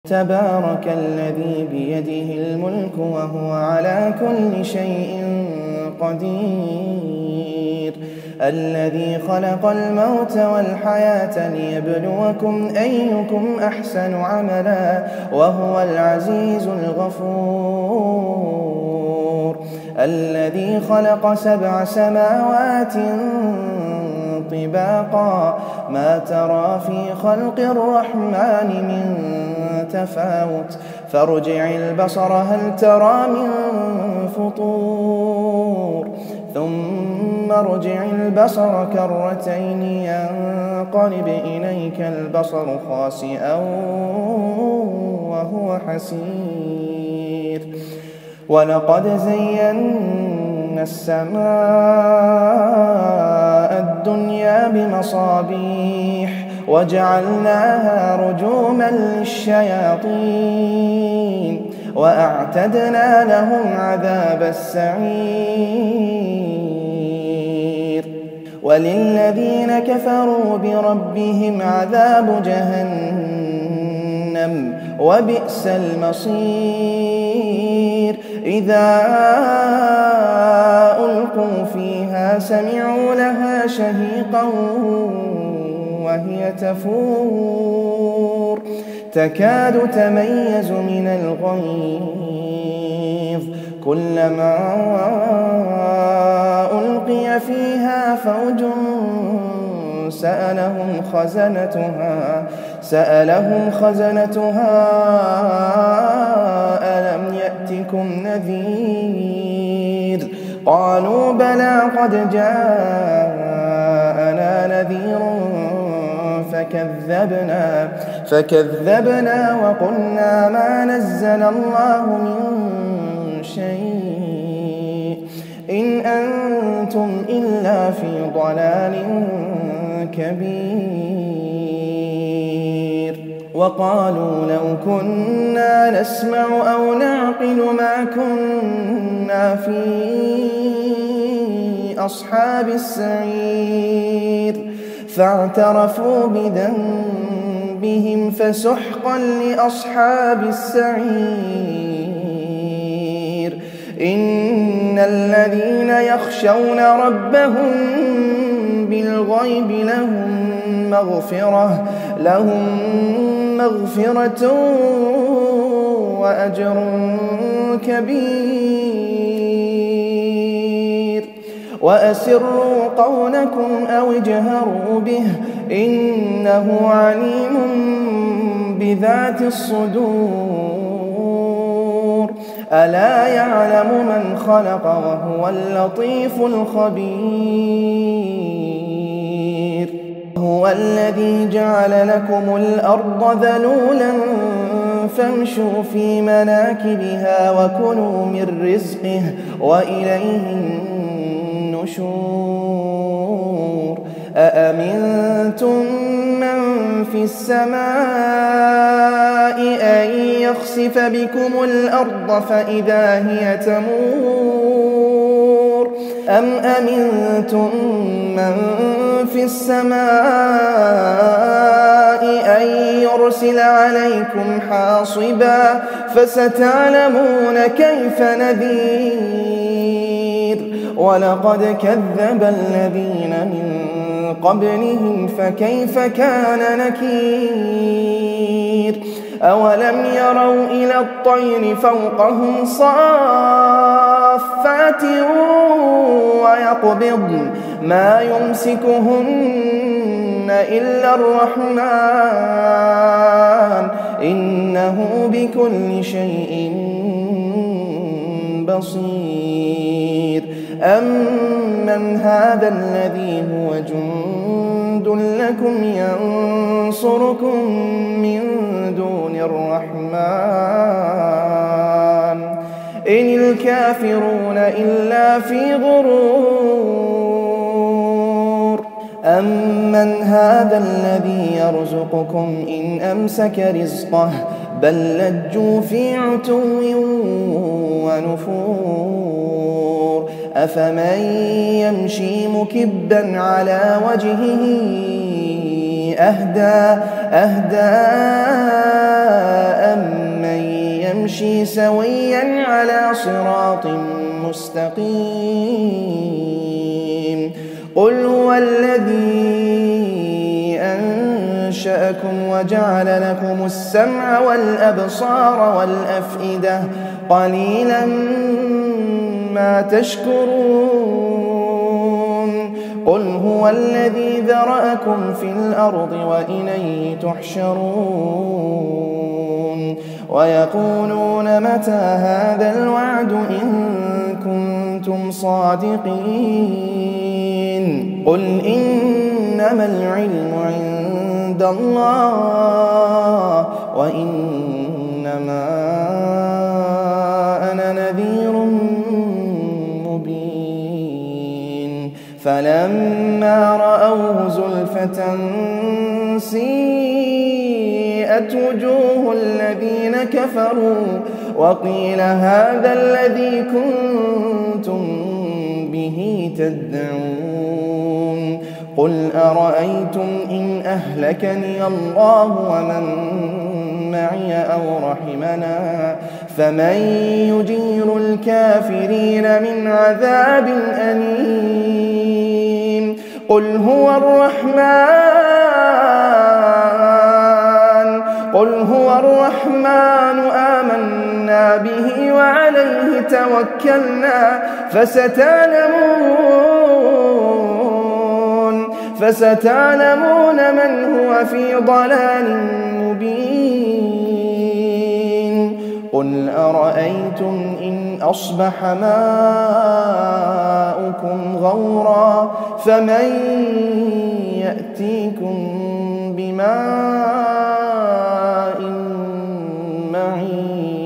تبارك الذي بيده الملك وهو على كل شيء قدير الذي خلق الموت والحياة ليبلوكم أيكم أحسن عملا وهو العزيز الغفور الذي خلق 7 سماوات طباقا ما ترى في خلق الرحمن من تفاوت فارجع البصر هل ترى من فطور ثم ارجع البصر كرتين ينقلب إليك البصر خاسئا وهو حسير ولقد زينا السماء الدنيا بمصابيح وجعلناها رجوما للشياطين وأعتدنا لهم عذاب السعير وللذين كفروا بربهم عذاب جهنم وبئس المصير إذا ألقوا فيها سمعوا لها شهيقا وهي تفور تكاد تميز من الغيظ كلما ألقي فيها فوج سألهم خزنتها ألم يأتكم نذير قالوا بلى قد جاءنا نذير فكذبنا وقلنا ما نزل الله من شيء إن أنتم إلا في ضلال كبير وقالوا لو كنا نسمع أو نعقل ما كنا في أصحاب السعير فاعترفوا بذنبهم فسحقا لأصحاب السعير إن الذين يخشون ربهم بالغيب لهم مغفرة وأجر كبير وأسروا قولكم أو اجهروا به إنه عليم بذات الصدور ألا يعلم من خلق وهو اللطيف الخبير هو الذي جعل لكم الأرض ذلولا فامشوا في مناكبها وكلوا من رزقه وإليه النشور أأمنتم من في السماء أن يخسف بكم الأرض فإذا هي تمور أم أمنتم من في السماء أن يرسل عليكم حاصبا فستعلمون كيف نذير ولقد كذب الذين من قبلهم فكيف كان نكير أولم يروا إلى الطير فوقهم صافات ويقبضن ما يمسكهن إلا الرحمن إنه بكل شيء بصير أمن هذا الذي هو جند لكم ينصركم من دون الرحمن إن الكافرون إلا في غرور أمن هذا الذي يرزقكم إن أمسك رزقه بل لجوا في عتو ونفور أفمن يمشي مكبا على وجهه أهدى يمشي سويا على صراط مستقيم قل هو الذي أنشأكم وجعل لكم السمع والأبصار والأفئدة قليلا ما تشكرون قل هو الذي ذرأكم في الأرض وإليه تحشرون ويقولون متى هذا الوعد إن كنتم صادقين قل إنما العلم عند الله وإنما أنا نذير مبين فلما رأوه زلفة سيئت وجوه الذين كفروا وقيل هذا الذي كنتم به تدعون قل أرأيتم إن أهلكني الله ومن معي أو رحمنا فمن يجير الكافرين من عذاب أليم قل هو الرحمن آمنا به وعليه توكلنا فستعلمون من هو في ضلال مبين قل أرأيتم إن أصبح ماؤكم غورا فمن يأتيكم بماء معين